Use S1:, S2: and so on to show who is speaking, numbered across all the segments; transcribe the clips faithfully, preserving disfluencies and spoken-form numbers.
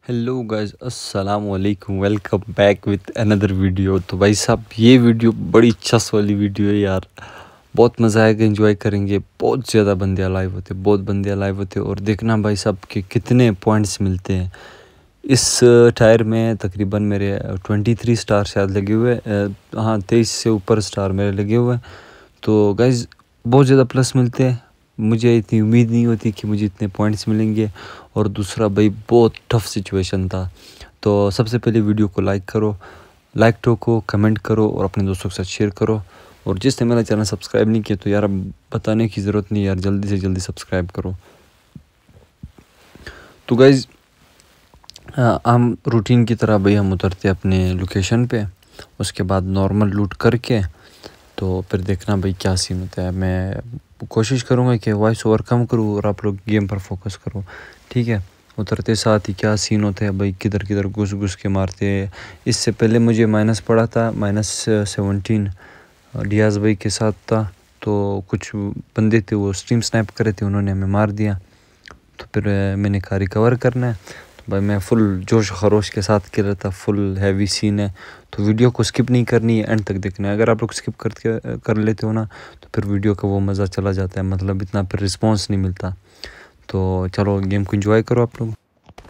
S1: Hello guys, अस्सलाम वालेकुम। Welcome back with another video. तो भाई साहब, ये वीडियो बड़ी चस वाली वीडियो है यार। बहुत मज़ा आएगा, एंजॉय करेंगे। बहुत ज़्यादा बंदे लाइव होते बहुत बंदे लाइव होते और देखना भाई साहब कि कितने पॉइंट्स मिलते हैं। इस टायर में तकरीबन मेरे ट्वेंटी थ्री स्टार शायद लगे हुए हैं। हाँ, तेईस से ऊपर स्टार मेरे लगे हुए हैं। तो गाइस बहुत ज़्यादा प्लस मिलते हैं। मुझे इतनी उम्मीद नहीं होती कि मुझे इतने पॉइंट्स मिलेंगे। और दूसरा भाई, बहुत टफ सिचुएशन था। तो सबसे पहले वीडियो को लाइक करो, लाइक ठोको, कमेंट करो और अपने दोस्तों के साथ शेयर करो। और जिसने मेरा चैनल सब्सक्राइब नहीं किया तो यार अब बताने की ज़रूरत नहीं यार, जल्दी से जल्दी सब्सक्राइब करो। तो गाइज़ हम रूटीन की तरह भाई हम उतरते अपने लोकेशन पे। उसके बाद नॉर्मल लूट करके तो फिर देखना भाई क्या सीन होता है। मैं कोशिश करूँगा कि वॉइस ओवर कम करूँ और आप लोग गेम पर फोकस करो, ठीक है। उतरते साथ ही क्या सीन होता है भाई, किधर किधर घुस घुस के मारते हैं। इससे पहले मुझे माइनस पड़ा था, माइनस सेवनटीन डियाज भाई के साथ था। तो कुछ बंदे थे वो स्ट्रीम स्नैप करे थे, उन्होंने हमें मार दिया। तो फिर मैंने कहा रिकवर करना है। तो भाई मैं फुल जोश खरोश के साथ खेल रहा था, फुल हैवी सीन है। तो वीडियो को स्किप नहीं करनी है, एंड तक देखना है। अगर आप लोग स्किप करके कर लेते हो ना तो फिर वीडियो का वो मज़ा चला जाता है, मतलब इतना फिर रिस्पॉन्स नहीं मिलता। तो चलो गेम को एंजॉय करो आप लोग।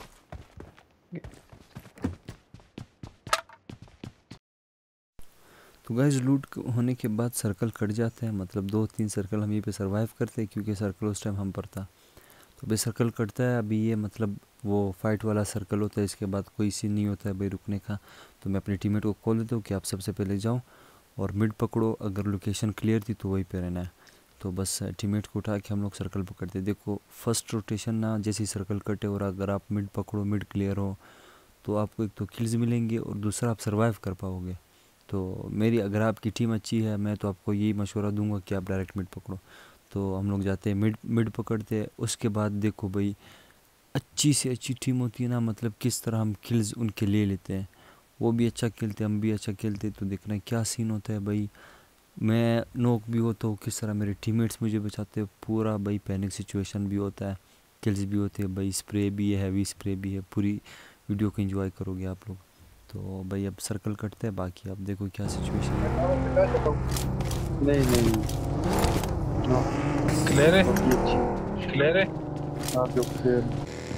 S1: तो गाइस लूट होने के बाद सर्कल कट जाते हैं, मतलब दो तीन सर्कल हम यहीं पे सरवाइव करते हैं क्योंकि सर्कल उस टाइम हम पर था। तो भाई सर्कल कटता है अभी, ये मतलब वो फाइट वाला सर्कल होता है। इसके बाद कोई सीन नहीं होता है भाई रुकने का। तो मैं अपने टीममेट को कॉल देता हूँ कि आप सबसे पहले जाओ और मिड पकड़ो। अगर लोकेशन क्लियर थी तो वहीं पे रहना है। तो बस टीममेट को उठा के हम लोग सर्कल पकड़ते। देखो फर्स्ट रोटेशन ना जैसे ही सर्कल कटे और अगर आप मिड पकड़ो, मिड क्लियर हो तो आपको एक तो किल्स मिलेंगे और दूसरा आप सर्वाइव कर पाओगे। तो मेरी अगर आपकी टीम अच्छी है मैं तो आपको यही मशवरा दूंगा कि आप डायरेक्ट मिड पकड़ो। तो हम लोग जाते हैं मिड मिड पकड़ते हैं। उसके बाद देखो भाई, अच्छी से अच्छी टीम होती है ना, मतलब किस तरह हम किल्स उनके ले लेते हैं। वो भी अच्छा खेलते हम भी अच्छा खेलते। तो देखना क्या सीन होता है भाई। मैं नॉक भी होता हूँ, किस तरह मेरे टीममेट्स मुझे बचाते हैं। पूरा भाई पैनिक सिचुएशन भी होता है, किल्स भी होते हैं भाई, स्प्रे भी है, हैवी स्प्रे भी है। पूरी वीडियो को एंजॉय करोगे आप लोग। तो भाई अब सर्कल कटते हैं, बाकी आप देखो क्या सिचुएशन है।
S2: नहीं नहीं नो
S3: क्लियर है,
S2: अभी अच्छी
S3: क्लियर है।
S2: आप जो फिर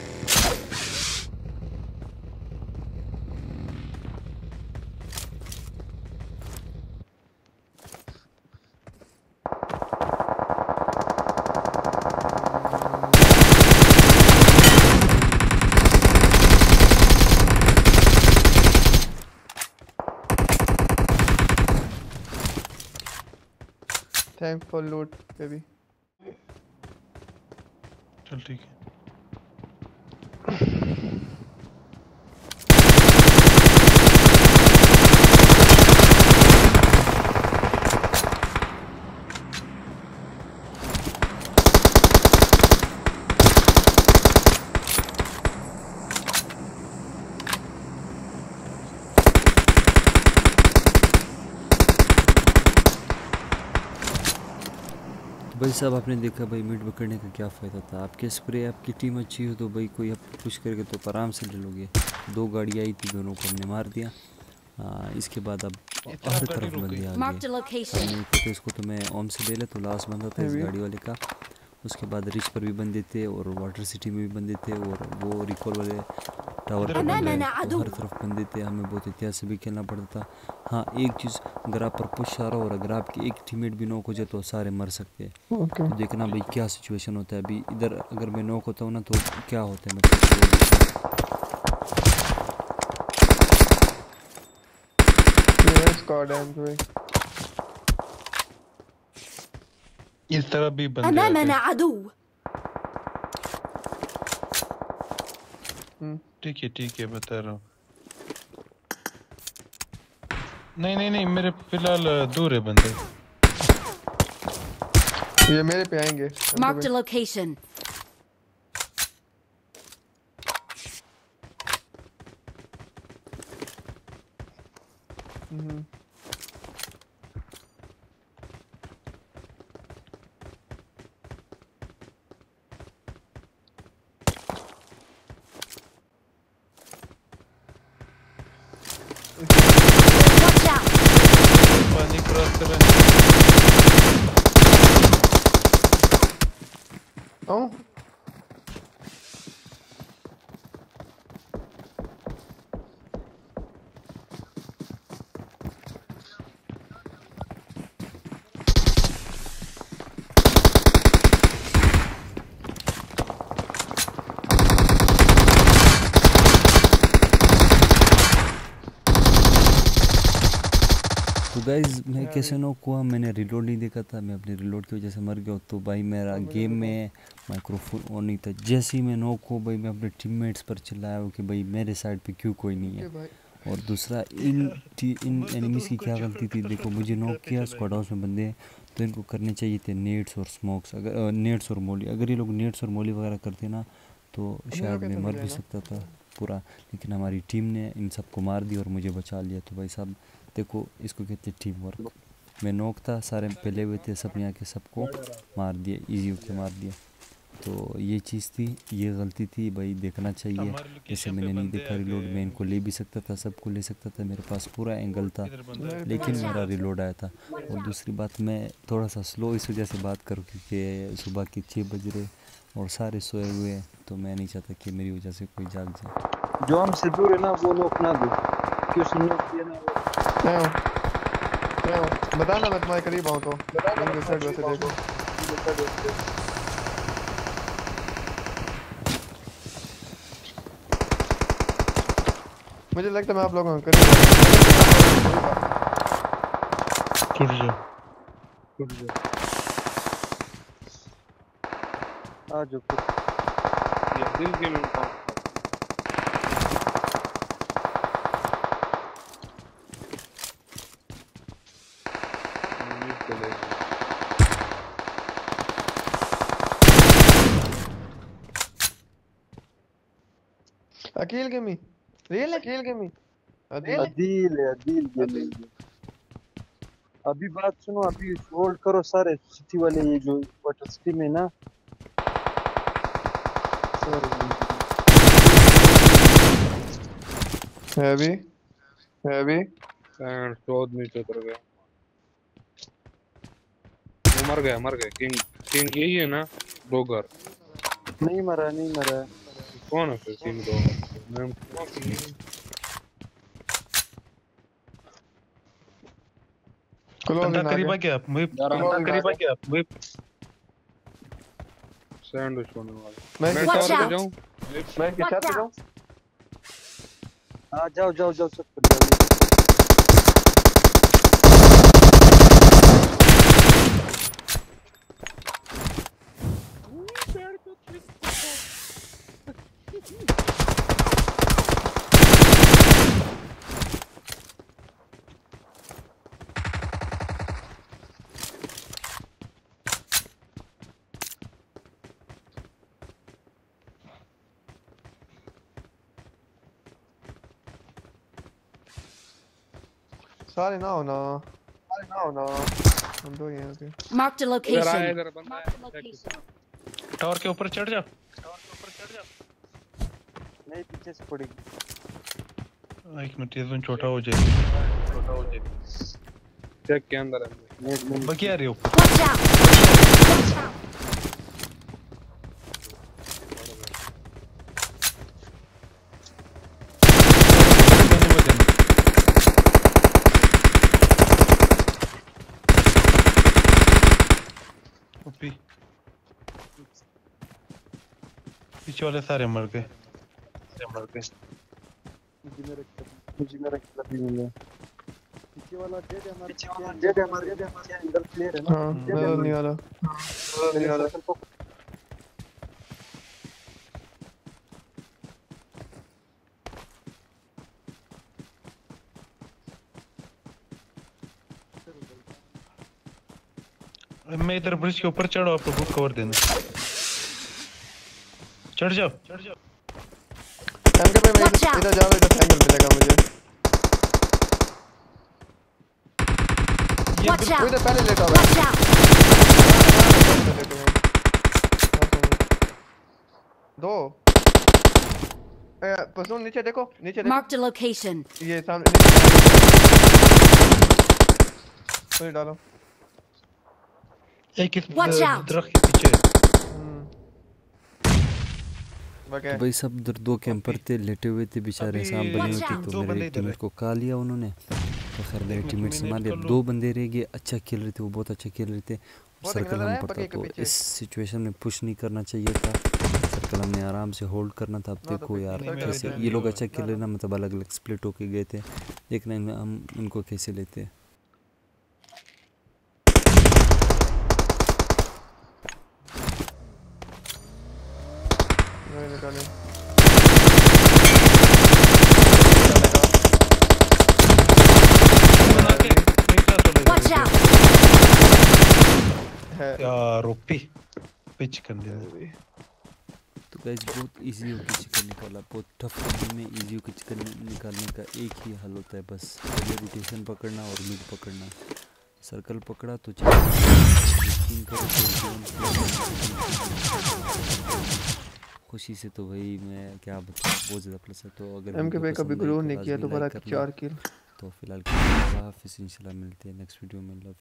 S2: थैंक फॉर लूट बेबी।
S3: चल ठीक है।
S1: भाई साहब आपने देखा भाई मिड पकड़ने का क्या फ़ायदा था। आपके स्प्रे आपकी टीम अच्छी हो तो भाई कोई आपको पुश करके तो आराम से ले लोगे। दो गाड़ी आई थी, दोनों को हमने मार दिया। आ, इसके बाद अब
S3: इतना
S1: हर
S3: गाड़ी
S1: तरफ
S3: रुक
S1: बंदे
S3: गई।
S1: आ
S4: Marked a
S1: गए।
S4: location.
S1: हमने एक होते इसको तो मैं ओम से ले ले तो लास्ट बंदा था इस
S2: हैवी
S1: गाड़ी वाले का। उसके बाद रिच पर भी बंदे थे और वाटर सिटी में भी बंदे थे और वो रिकॉल वाले टावर
S3: इधर
S1: पे
S3: बंदे
S1: बंदे
S3: हैं।
S4: أمامنا
S1: हैं। तो
S4: عدو.
S1: हर तरफ बंदे थे, हमें बहुत एहतियात से भी खेलना पड़ता था। हाँ एक चीज़, अगर आप पर पुश आ रहा हो और अगर आपकी एक टीममेट भी नॉक हो जाए तो सारे मर सकते हैं।
S2: ओके
S1: तो देखना भाई क्या सिचुएशन होता है। अभी इधर अगर मैं नॉक होता हूँ ना तो क्या होता है, मतलब
S2: ये स्क्वाड है भाई।
S3: इस तरफ भी बंदे आ
S4: أمامنا
S3: गए।
S4: عدو.
S2: हम्म
S3: ठीक है ठीक है, बता रहा हूँ। नहीं नहीं नहीं, मेरे फिलहाल दूर है बंदे।
S2: ये मेरे पे आएंगे अंदर
S4: Marked
S2: भाई।
S4: a location.
S2: Hmm
S4: Watch out!
S3: पानी क्रॉस कर रहे हैं
S2: आओ
S1: तो गाइज मैं कैसे नॉक हुआ, मैंने रिलोड नहीं देखा था, मैं अपने रिलोड की वजह से मर गया। तो भाई मेरा गेम में माइक्रोफोन ऑन नहीं था। जैसे ही मैं नॉक हुआ भाई मैं अपने टीममेट्स पर चिल्लाया हूँ कि भाई मेरे साइड पे क्यों कोई नहीं है। और दूसरा इन टी, इन एनिमीज़ की क्या गलती थी, देखो मुझे नॉक किया, स्क्वाड हाउस में बंदे हैं तो इनको करने चाहिए थे नेट्स और स्मोक्स, अगर नेट्स और मोली, अगर ये लोग नेट्स और मोली वगैरह करते ना तो शायद मैं मर भी सकता था पूरा। लेकिन हमारी टीम ने इन सबको मार दिया और मुझे बचा लिया। तो भाई साहब देखो इसको कहते टीम वर्क। मैं नॉक था, सारे पहले हुए थे, सब यहाँ के सबको मार दिया, इजी होके मार दिया। तो ये चीज़ थी, ये गलती थी भाई, देखना चाहिए। जैसे मैंने नहीं देखा रिलोड, मैं इनको ले भी सकता था, सबको ले सकता था, मेरे पास पूरा एंगल था, लेकिन मेरा रिलोड आया था। और दूसरी बात मैं थोड़ा सा स्लो इस वजह से बात करूँ क्योंकि सुबह के छः बज रहे और सारे सोए हुए हैं, तो मैं नहीं चाहता कि मेरी वजह से कोई जाग जाए।
S5: जो हमसे दूर है ना वो नॉक ना दो, क्यों उसने नॉक किया ना वो।
S2: मैं हूँ मैं हूँ बता ना, मैं तुम्हारे करीब आऊँ तो इनके साइड वैसे देखो। मुझे लगता है मैं आप लोगों के करीब
S3: छूट जा
S5: छूट जा आ जाओ
S6: ये दिल के में कौन
S2: अकील गेमी रियल अकील गेमी
S5: अदील है, अदील गेमिंग। अभी बात सुनो, अभी होल्ड करो सारे सिटी वाले, ये जो वाटर सिटी में ना
S2: हैवी हैवी
S6: एंड चौद नीचे उतर गया। वो मर गया मर गया किंग किंग यही है ना बोगर?
S5: नहीं मरा नहीं मरा।
S6: कौन है फिर किंग बोगर? नाम
S3: बंदा करीब आ गया, मैं बंदा करीब आ गया, मैं
S6: सैंडविच होने वाला।
S2: मैं
S6: मैं
S4: Watch
S6: टॉवर पे
S4: out!
S6: जाऊं?
S2: मैं इनके साथ पे जाऊँ।
S5: हाँ जाओ जाओ जाओ सब कर जाओ।
S2: सारे ना हो ना सारे ना हो ना हम दो ही हैं अभी।
S4: Marked a
S6: इधर आया
S4: location.
S6: इधर बंदा है।
S3: टावर के ऊपर चढ़ जा, टावर के ऊपर चढ़ जा।
S5: नहीं पीछे से पड़ेगी।
S3: एक मिनट, ये जोन छोटा हो जाए, छोटा हो जाए।
S6: चेक के अंदर है।
S5: नेट में
S3: बाकी आ रही हो।
S4: Watch out! Watch out!
S3: पी- पीछे वाले सारे मर गए, सारे मर गए।
S5: मुझे मेरा मुझे मेरा कितना भी मिला। पीछे वाला डेड है हमारे, पीछे वाला डेड है हमारे, डेड है हमारे अंदर प्लेयर है ना।
S2: हाँ नजर नहीं आ रहा नजर नहीं आ रहा।
S3: मैं इधर ब्रिज के ऊपर चढ़ो, आपको बुक कवर देना। चढ़ जाओ, चढ़ जाओ।
S2: एंगल पे मैं
S4: Watch out!
S2: इधर जा रहा हूँ, इधर एंगल मिलेगा मुझे।
S3: ये
S4: Watch
S2: वो
S4: out!
S2: इधर पहले लेटा हुआ है।
S4: Watch out!
S2: इधर लेटा हुआ है। दो पसंद नीचे देखो नीचे देखो
S4: Marked a location.
S2: ये सामने नीचे डालो
S3: एक इस
S4: Watch out.
S3: दरख्त के पीछे
S2: हम्म बाकी
S1: तो भाई सब उधर दो कैंपर थे लेटे हुए थे बेचारे
S3: अभी
S1: सांप बने हुए
S4: Watch
S1: थे
S4: out.
S1: तो
S3: दो
S1: मेरे
S3: बंदे इधर
S1: टीममेट
S3: है।
S1: को खा लिया उन्होंने तो खैर मेरे
S3: एक मिनट
S1: टीममेट से
S3: मैंने
S1: मार लिया
S3: कर लो।
S1: दो बंदे रह गए अच्छा खेल रहे थे वो बहुत अच्छा खेल रहे थे
S2: बहुत
S1: सर्कल
S2: नजर
S1: हम
S2: आया
S1: पड़ता
S2: पके के
S1: तो
S2: पीछे।
S1: इस सिचुएशन में पुश नहीं करना चाहिए था सर्कल हमने आराम से होल्ड करना था अब
S2: ना तो
S1: देखो
S2: फिर
S1: यार
S2: नहीं, मेरा
S1: कैसे
S2: इधर
S1: ये लोग
S3: नहीं
S1: अच्छा खेल रहे ना मतलब अलग अलग स्प्लिट होके गए थे देखना इनमें हम इनको कैसे लेते हैं
S2: नहीं निकाले
S3: बना के एक साथ चले
S4: Watch
S3: गए।
S4: out.
S2: है
S3: यार ओपी पिच कर दिया
S1: तो गाइस बहुत इजी होकर चिकन निकाला बहुत टफ गेम में इजी होकर चिकन निकालने का एक ही हल होता है बस पहले रोटेशन पकड़ना और मिड पकड़ना सर्कल पकड़ा तो चिकन करो खुशी से तो भाई मैं क्या बताऊँ बहुत ज़्यादा प्लस है तो अगर
S2: एम के पे कभी ग्रो नहीं किया दोबारा चार किल
S1: तो फिलहाल के लिए इंशाल्लाह मिलते हैं नेक्स्ट वीडियो में लव